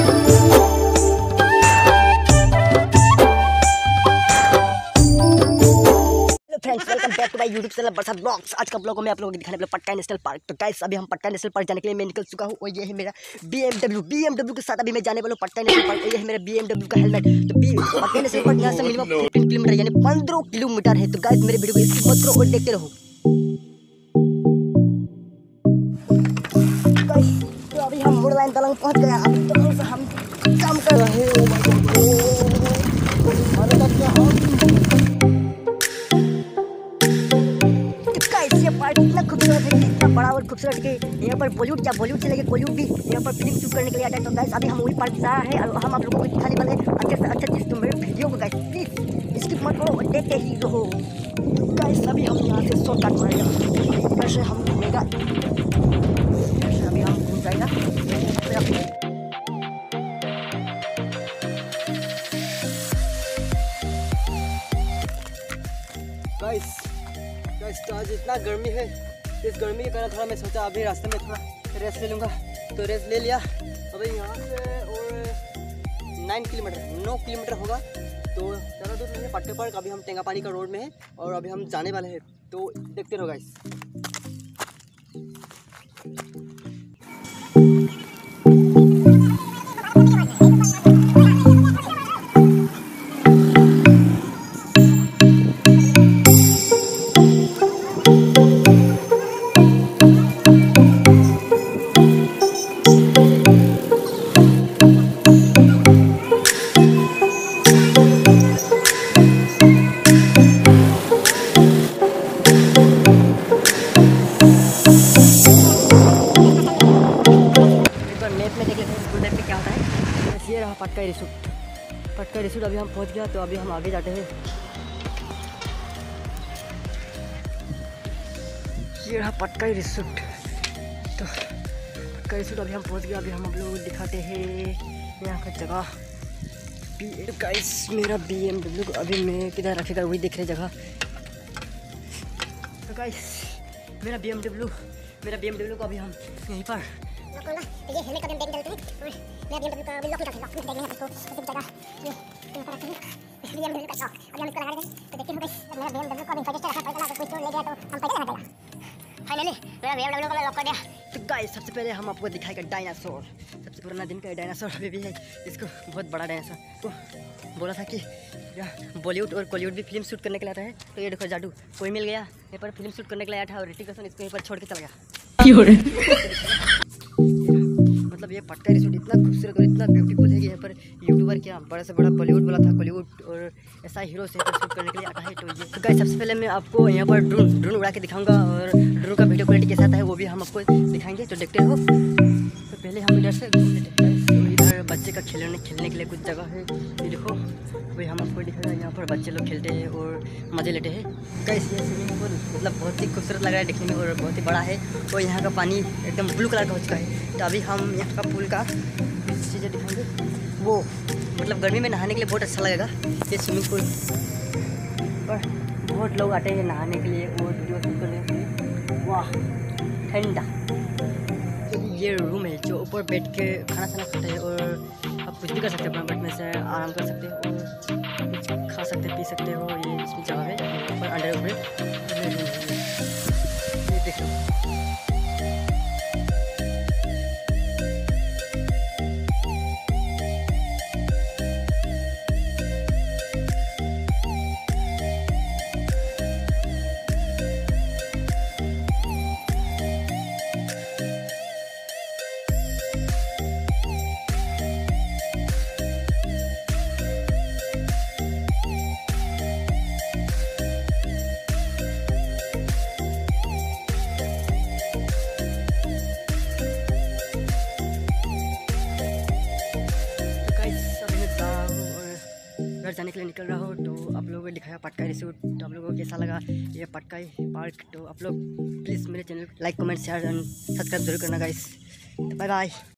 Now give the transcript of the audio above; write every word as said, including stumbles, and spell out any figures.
Friends, welcome back to my YouTube channel Barsaat blogs. आज का blog में आप लोगों को दिखाने वाला पटकाई नेशनल पार्क। तो गाइस अभी हम पटकाई नेशनल पार्क जाने के लिए मैं निकल चुका हूँ और ये है मेरा बीएमडब्ल्यू बीएमडब्ल्यू के साथ अभी मैं जाने वाला हूँ पटकाई नेशनल पार्क। और ये है मेरा बीएमडब्ल्यू का हेलमेट। तो पटकाई नेशनल पार्क यहाँ से मिनिमम फिफ्टीन किलोमीटर यानी पंद्रह किलोमीटर है। तो गाइस मेरे वीडियो को स्किप मत करो और देखते रहो। गाइस तो अभी हम मोड़ लाइन दलंग पहुँच गया। अभी तो हम काम कर रहे हैं। पार्क इतना खूबसूरत है, इतना बड़ा और खूबसूरत कि यहाँ पर बॉलीवुड क्या बॉलीवुड से लेके कॉलीवुड भी यहाँ पर फिल्म शूट करने के लिए आता है। तो गाइस अभी हम वही पार्क जा रहे हैं और हम आप लोगों को दिखाने वाले हैं अच्छे से अच्छा चीज़। तो मेरे वीडियो को गाइस प्लीज स्किप मत करो और देखते ही रहो। गाइस अभी हम यहाँ से शॉर्ट कट मारेंगे, वैसे हम घूमेगा, वैसे अभी हम घूम जाएगा। गाइस गाइस तो आज इतना गर्मी है, इस गर्मी के कारण थोड़ा मैं सोचा अभी रास्ते में थोड़ा रेस्ट ले लूँगा। तो रेस्ट ले लिया। अभी यहाँ से और नाइन किलोमीटर नौ किलोमीटर होगा, तो ज़्यादा दूर नहीं है पटके पार्क। अभी हम टेंगापानी का रोड में है और अभी हम जाने वाले हैं। तो देखते रहो गाइस। ये रहा पटकाई रिसोर्ट। पटकाई रिसोर्ट अभी हम पहुंच गया। तो अभी हम आगे जाते हैं। ये रहा पटकाई रिसोर्ट। तो पटकाई रिसोर्ट अभी हम पहुंच गया। अभी हम आप लोगों को दिखाते हैं यहाँ का जगह। बी गाइस मेरा बीएमडब्ल्यू अभी मैं किधर रखेगा वही देख रहे जगह। तो गाइस मेरा बीएमडब्ल्यू मेरा बीएमडब्ल्यू को अभी हम यहीं पर ये हेलमेट का भी देख डालते हैं और मेरा बीएमडब्ल्यू का भी लॉक निकाल लॉक देंगे इसको ऐसे जगह ये यहाँ पर रखते हैं बीएमडब्ल्यू का लॉक। अभी हम इसको लगा देंगे। तो देखते हैं गाइस मेरा बीएमडब्ल्यू का भी इंफॉर्मेशन रखा पड़ेगा। तो कोई चोर ले गया तो हम पैसे लगा देगा। फाइनली मेरा बीएमडब्ल्यू का लॉक कर दिया। तो गाइस सबसे पहले हम आपको दिखाएगा डायनासोर। सबसे पुराना दिन का डायनासोर अभी भी है। इसको बहुत बड़ा डायनासोर तो बोला था कि बॉलीवुड और कॉलीवुड भी फिल्म शूट करने के लिए आता है। तो ये देखो जादू कोई मिल गया यहाँ पर फिल्म शूट करने के लिए आया था और ऋतिक रोशन इसको यहाँ पर छोड़ के चल गया। मतलब ये पटकाई रिसोर्ट इतना खूबसूरत और इतना ब्यूटीफुल है कि यहाँ पर यूट्यूबर क्या बड़ा से बड़ा बॉलीवुड वाला था कॉलीवुड और ऐसा हीरो से शूट करने के लिए आता है। तो ये तो गाइस सबसे पहले मैं आपको यहाँ पर ड्रोन ड्रोन उड़ा के दिखाऊंगा और ड्रोन का वीडियो क्वालिटी कैसा आता है वो भी हम आपको दिखाएंगे। तो देखते हो। तो पहले हम इधर से घूम लेते हैं। इधर बच्चे का खेलने खेलने के लिए कुछ जगह है, ये देखो वही हम आपको दिखाएगा। यहाँ पर बच्चे लोग खेलते हैं और मज़े लेते हैं। गाइस ये स्विमिंग पूल मतलब बहुत ही खूबसूरत लग रहा है दिखने में और बहुत ही बड़ा है और यहाँ का पानी एकदम ब्लू कलर का हो चुका है। तो अभी हम यहाँ का पूल का चीज़ें दिखाएंगे। वो मतलब गर्मी में नहाने के लिए बहुत अच्छा लगेगा ये स्विमिंग पूल पर। बहुत लोग आते हैं नहाने के लिए और वीडियो शूट करने के लिए। वाह ठंडा। ये रूम है जो ऊपर बैठ के खाना खाना खाते हैं और आप कुछ भी कर सकते हो। अपना बेड में से आराम कर सकते हो और कुछ खा सकते पी सकते हो। ये इसमें जगह है ऊपर अंडर ऊपर ये देख लो। घर जाने के लिए निकल रहा हो। तो आप लोगों को दिखाया पटकाई रिसोर्ट। तो आप लोगों को कैसा लगा ये पटकाई पार्क। तो आप लोग प्लीज़ मेरे चैनल को like comment share and subscribe जरूर करना गाइस। Bye bye.